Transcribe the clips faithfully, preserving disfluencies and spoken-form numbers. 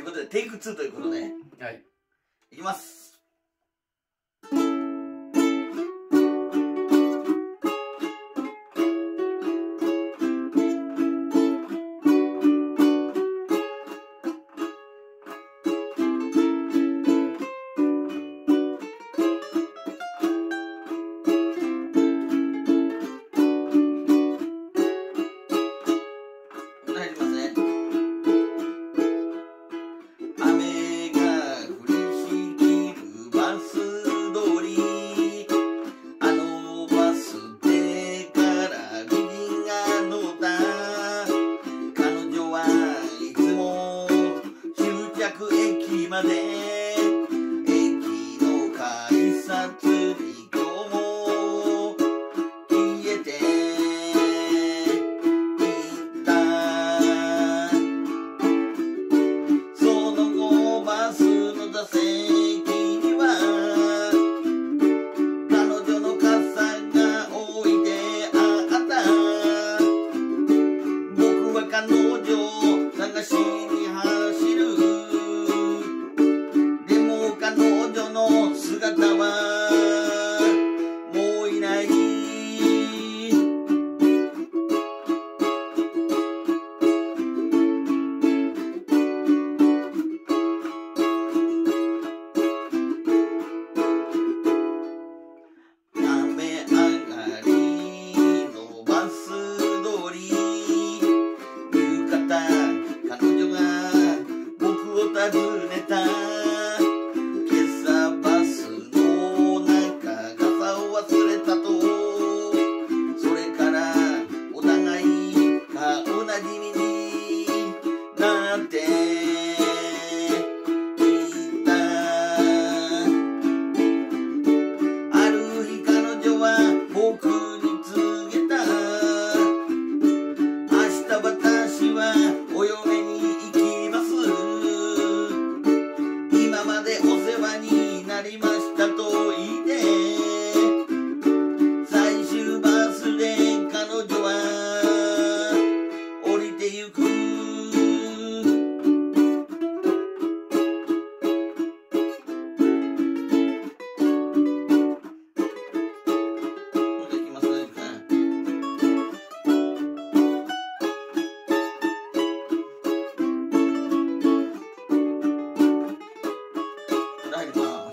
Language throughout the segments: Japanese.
いうことでテイクツーということで、 はい、 いきます。入りますね。雨が降りしきるバス通り、あのバス停から美人が乗った。彼女はいつも終着駅まで、駅の改札に今日も消えていった。その後バスの座席には彼女の傘が置いてあった。僕は彼女を探しに走る。でも彼女の姿はもういない。雨上がりのバス通り、夕方彼女が僕を訪ねた。今朝バスの中傘を忘れたと。それからお互い顔なじみになっていった。ある日彼女は僕に告げた。明日私はお嫁に行きます。今までお世話になりましたと言って、最終バスで彼女は降りてゆく。もう一回いきますね。入ります。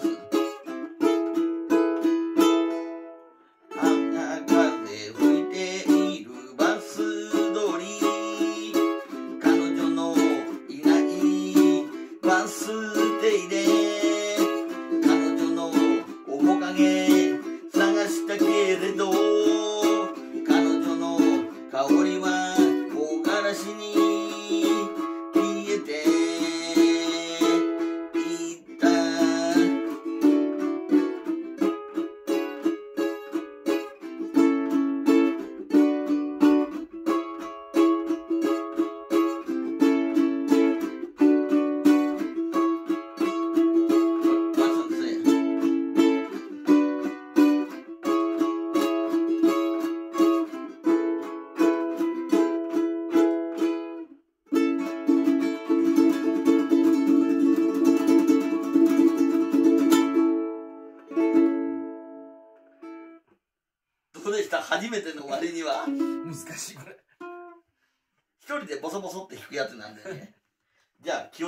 雨風吹いているバス通り、彼女のいないバス停で彼女の面影探したけれど、彼女の香りは木枯らしに消えていった。バスですね。どうでした？初めての割には難しいこれ。 一人でボソボソって弾くやつなんでね。じゃあ気を